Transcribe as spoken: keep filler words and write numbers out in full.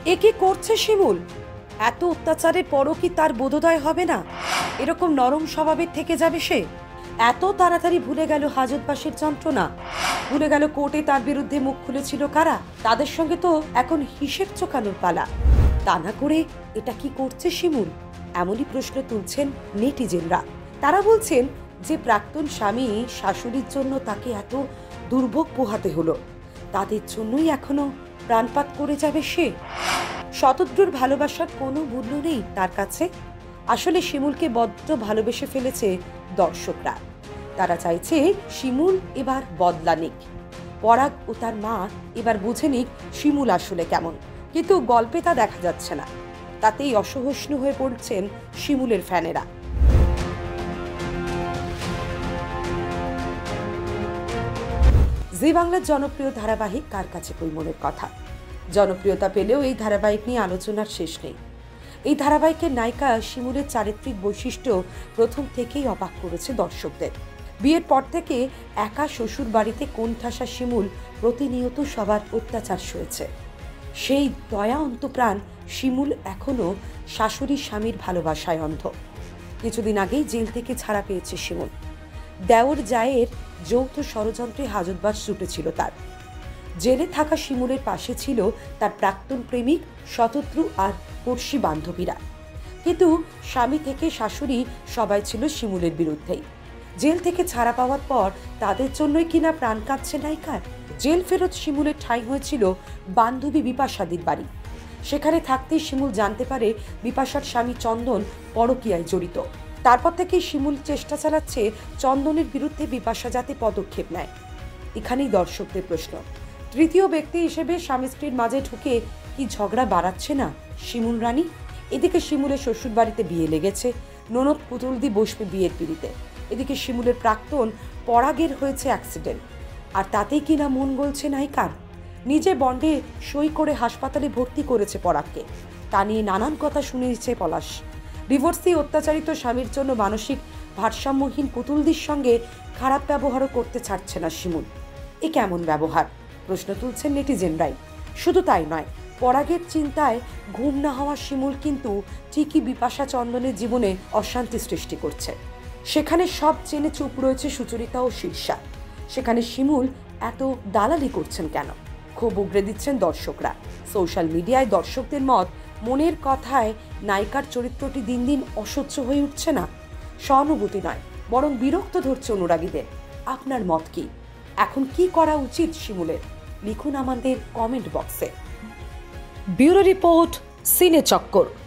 এ কি করছে শিমুল? এত অত্যাচারের পরও কি তার বোধোদয় হবে না? এরকম নরম স্বভাবের থেকে যাবে সে? এত তাড়াতাড়ি ভুলে গেল হাজতবাসের যন্ত্রণা, ভুলে গেল কোর্টে তার বিরুদ্ধে মুখ খুলেছিল কারা? তাদের সঙ্গে তো এখন হিসেব চোকানোর পালা। তা না করে এটা কি করছে শিমুল? এমনই প্রশ্ন তুলছেন নেটিজেনরা। তারা বলছেন যে প্রাক্তন স্বামী শাশুড়ির জন্য তাকে এত দুর্ভোগ পোহাতে হলো, তাদের জন্যই এখনো প্রাণপাত করে যাবে সে। শতদ্রুর ভালোবাসার কোনো মূল্য নেই তার কাছে। আসলে শিমুলকে বড্ড ভালোবেসে ফেলেছে দর্শকরা। তারা চাইছে শিমুল এবার বদলা নিক, পরাগ ও তার মা এবার বুঝে নিক শিমুল আসলে কেমন। কিন্তু গল্পে তা দেখা যাচ্ছে না, তাতেই অসহিষ্ণু হয়ে পড়ছেন শিমুলের ফ্যানেরা। জি বাংলার জনপ্রিয় ধারাবাহিক কার কাছে কই মনের কথা জনপ্রিয়তা পেলেও এই ধারাবাহিক নিয়ে আলোচনার শেষ নেই। এই ধারাবাহিকের নায়িকা শিমুলের চারিত্রিক বৈশিষ্ট্য প্রথম থেকেই অবাক করেছে দর্শকদের। বিয়ের পর থেকে একা শ্বশুর বাড়িতে কোণঠাসা শিমুল প্রতিনিয়ত সবার অত্যাচার সয়েছে। সেই দয়া অন্তপ্রাণ শিমুল এখনো শাশুড়ি স্বামীর ভালোবাসায় অন্ধ। কিছুদিন আগেই জেল থেকে ছাড়া পেয়েছে শিমুল। দেওর জায়ের যৌথ ষড়যন্ত্রে হাজতবাস জুটেছিল তার। জেলে থাকা শিমুলের পাশে ছিল তার প্রাক্তন প্রেমিক, শতদ্রু আর পড়শি বান্ধবীরা। কিন্তু স্বামী থেকে শাশুড়ি সবাই ছিল শিমুলের বিরুদ্ধেই। জেল থেকে ছাড়া পাওয়ার পর তাদের জন্যই কিনা প্রাণ কাঁদছে নায়িকার। জেল ফেরত শিমুলের ঠাঁই হয়েছিল বান্ধবী বিপাশাদির বাড়ি। সেখানে থাকতেই শিমুল জানতে পারে বিপাশার স্বামী চন্দন পরকীয়ায় জড়িত। তারপর থেকেই শিমুল চেষ্টা চালাচ্ছে চন্দনের বিরুদ্ধে বিপাশা যাতে পদক্ষেপ নেয়। এখানেই দর্শকদের প্রশ্ন, তৃতীয় ব্যক্তি হিসেবে স্বামী স্ত্রীর মাঝে ঢুকে কি ঝগড়া বাড়াচ্ছে না শিমুল রানী? এদিকে শিমুলের শ্বশুর বাড়িতে বিয়ে লেগেছে, ননদ পুতুল দি বসবে বিয়ের পিড়িতে। এদিকে শিমুলের প্রাক্তন পরাগের হয়েছে অ্যাক্সিডেন্ট, আর তাতেই কিনা মন গলছে নায়িকার। নিজে বন্ডে সই করে হাসপাতালে ভর্তি করেছে পরাগকে। তা নিয়ে নানান কথা শুনেছে পলাশ। ডিভোর্সি অত্যাচারিত স্বামীর জন্য মানসিক ভারসাম্যহীন পুতুলদির সঙ্গে খারাপ ব্যবহারও করতে ছাড়ছে না শিমুল। এ কেমন ব্যবহার? প্রশ্ন তুলছেন নেটিজেনরাই। শুধু তাই নয়, পরাগের চিন্তায় ঘুম না হওয়া শিমুল কিন্তু ঠিকই বিপাশা চন্দনের জীবনে অশান্তি সৃষ্টি করছে। সেখানে সব জেনে চুপ রয়েছে সুচরিতা ও শীর্ষা। সেখানে শিমুল এত দালালি করছেন কেন? ক্ষোভ উগরে দিচ্ছেন দর্শকরা। সোশ্যাল মিডিয়ায় দর্শকদের মত, মনের কথায় নায়িকার চরিত্রটি দিন দিন অসহ্য হয়ে উঠছে না। সহানুভূতি নয়, বরং বিরক্ত ধরছে অনুরাগীদের। আপনার মত কি? এখন কি করা উচিত শিমুলের? লিখুন আমাদের কমেন্ট বক্সে। ব্যুরো রিপোর্ট, সিনে চক্কর।